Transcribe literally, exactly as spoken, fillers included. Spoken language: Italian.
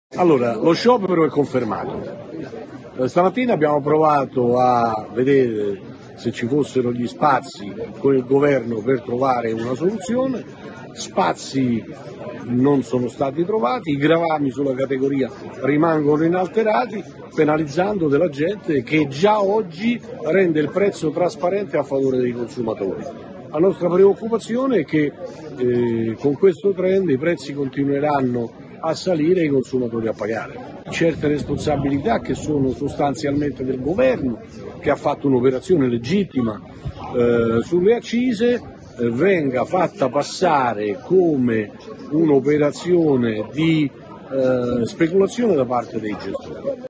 Allora, lo sciopero è confermato. Stamattina abbiamo provato a vedere se ci fossero gli spazi con il governo per trovare una soluzione, spazi non sono stati trovati, i gravami sulla categoria rimangono inalterati, penalizzando della gente che già oggi rende il prezzo trasparente a favore dei consumatori. La nostra preoccupazione è che eh, con questo trend i prezzi continueranno a salire e i consumatori a pagare. Certe responsabilità che sono sostanzialmente del governo, che ha fatto un'operazione legittima eh, sulle accise, eh, venga fatta passare come un'operazione di eh, speculazione da parte dei gestori.